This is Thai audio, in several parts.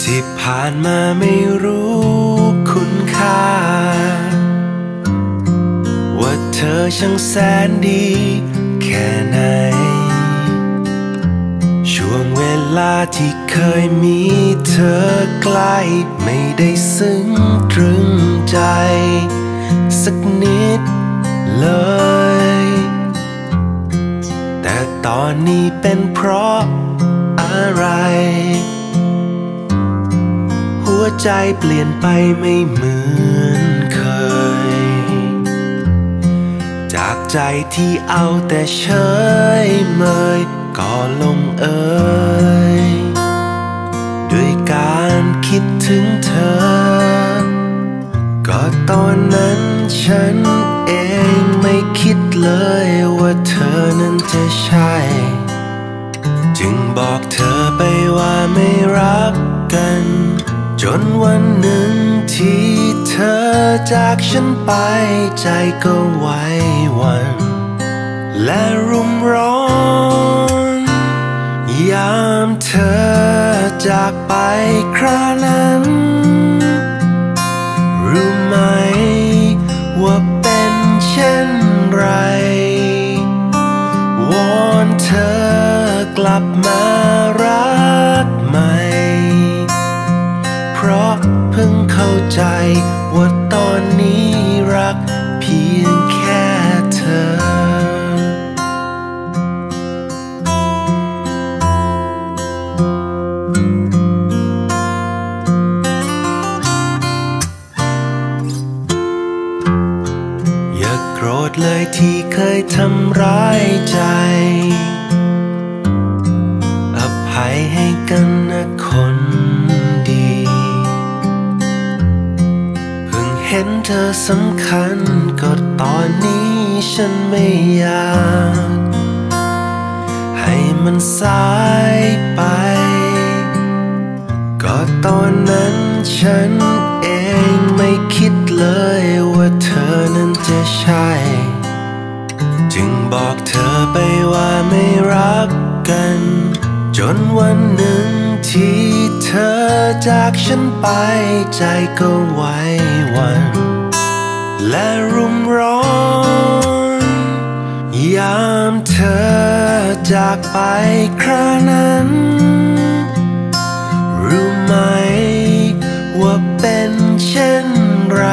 ที่ผ่านมาไม่รู้คุณค่าว่าเธอช่างแสนดีแค่ไหนช่วงเวลาที่เคยมีเธอใกล้ไม่ได้ซึ้งตรึงใจสักนิดเลยแต่ตอนนี้เป็นเพราะอะไรหัวใจเปลี่ยนไปไม่เหมือนเคยจากใจที่เอาแต่เฉยเมยก็ลงเอยด้วยการคิดถึงเธอก็ตอนนั้นฉันเองไม่คิดเลยว่าเธอนั้นจะใช่จึงบอกเธอไปว่าไม่รักกันจนวันหนึ่งที่เธอจากฉันไปใจก็ไหวหวั่นและรุ่มร้อนยามเธอจากไปครานั้นรู้ไหมว่าเป็นเช่นไรวอนเธอกลับมารักใหม่เพราะเพิ่งเข้าใจว่าตอนนี้รักเพียงแค่เธออย่าโกรธเลยที่เคยทำร้ายใจอภัยให้กันนะคนดีเพิ่งเห็นเธอสำคัญก็ตอนนี้ฉันไม่อยากให้มันสายไปก็ตอนนั้นฉันเองไม่คิดเลยว่าเธอนั้นจะใช่จึงบอกเธอไปว่าไม่รักกันจนวันหนึ่งที่เธอจากฉันไปใจก็ไหวหวั่นและรุ่มร้อนยามเธอจากไปครานั้นรู้ไหมว่าเป็นเช่นไร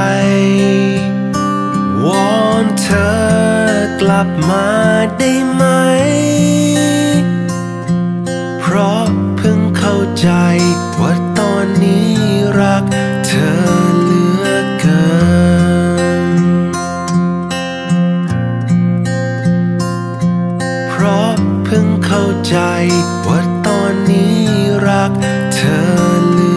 วอนเธอกลับมาได้ไหมเพราะเพิ่งเข้าใจว่าตอนนี้รักเธอเหลือเกินเพราะเพิ่งเข้าใจว่าตอนนี้รักเธอเหลือ